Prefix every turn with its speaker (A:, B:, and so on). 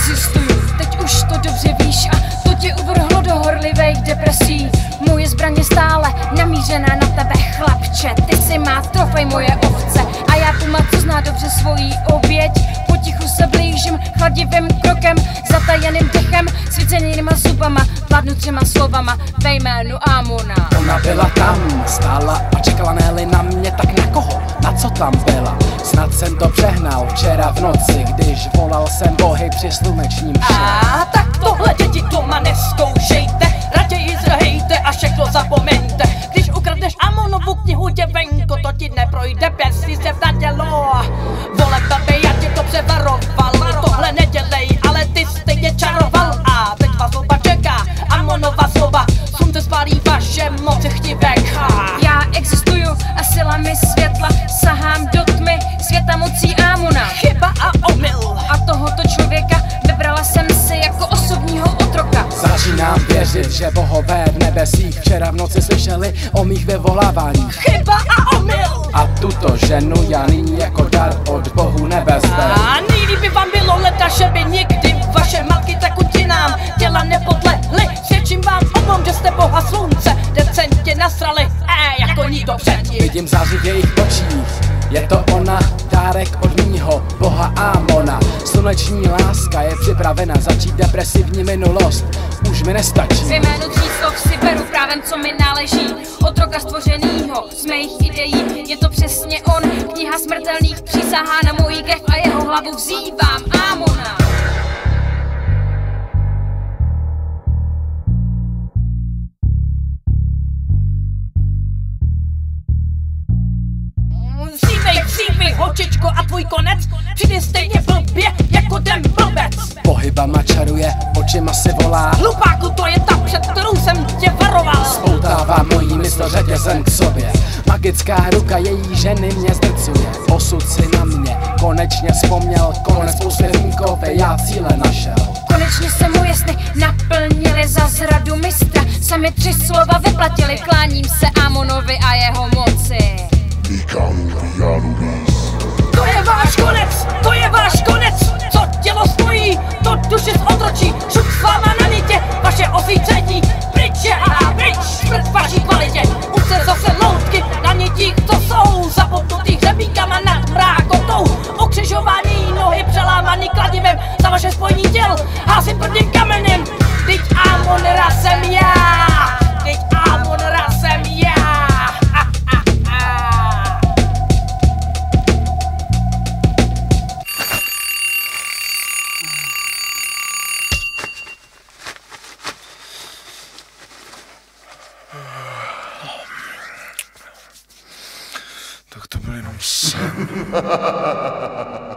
A: existuju, teď už to dobře víš a to tě uvrhlo do horlivých depresí. Moje zbraň je stále namířená na tebe, chlapče, ty si má trofej moje ovce a já puma, co zná dobře svojí oběť. Potichu se blížím chladivým krokem, zatajeným dechem, svícenýma zubama, vládnu 3 slovama ve jménu Amona.
B: Ona byla tam, stála a čekala, ne-li na mě, tak na koho? Na co tam byla? Snad jsem to přehnal včera v noci, když volal jsem bohy při slunečním vše.
C: A tak tohle děti doma neskoušejte, raději zrhejte a všechno zapomeňte. Když ukradneš Amonovu knihu, děvenko, to ti neprojde bez se na dělo. Vole babi, já ti to převaroval, tohle nedělej, ale ty stejně čaroval. A teď vás zloba čeká, Amonova zloba, slunce spálí vaše moci chtivek.
A: Já existuju a silami světla sahám do tmy světa mocí Amona.
C: Chyba a omyl.
A: A tohoto člověka vybrala jsem si jako osobního otroka.
B: Začínám věřit, že bohové v nebesích včera v noci slyšeli o mých vyvoláváních.
C: Chyba a omyl.
B: A tuto ženu já nyní jako dar od bohu nebes beru.
C: A nejlíp by vám bylo leta, že by nikdy vaše matky tekutinám těla nepodlehly. Svědčím vám obom, že jste boha slunce decentně nasrali, jako nikdo předtím.
B: Vidím záři v jejich očích, je to ona, dárek od mýho boha Amona. Sluneční láska je připravena začít depresivní minulost, už mi nestačí.
A: Z jménu 3 slov si beru právem, co mi náleží, otroka stvořenýho z mých ideí. Je to přesně on, kniha smrtelných přísahá na mojí krev a jeho hlavu vzývám Amona.
C: Vzívej, holčičko, a tvůj konec přijde stejně blbě jako ten blbec.
B: Pohybama čaruje, očima si volá.
C: Hlupáku, to je ta, před kterou jsem tě varoval.
B: Spoutává mojí mysl řetězem k sobě. Magická ruka její ženy mě zdrcuje. Osud si na mě konečně vzpomněl, konec úsměvníkové já cíle našel.
A: Konečně se moje sny naplnily za zradu mistra. Sami 3 slova vyplatili, kláním se Amonovi a jeho moci.
C: To je váš konec, to je váš konec. Co tělo stojí, to duši zotročí. Šup s váma na nitě, vaše oficení. Pryč je a pryč, smrt vaší kvalitě. Už se zase loutky na nitích, co jsou zapotnutých hřebíkama nad mrákotou. Ukřižování nohy přelámaný kladivem za vaše spojení těl. Házím prvním kamenem, teď Amonra jsem já. Teď Amonra jsem já.
D: Tak to byl jenom sen.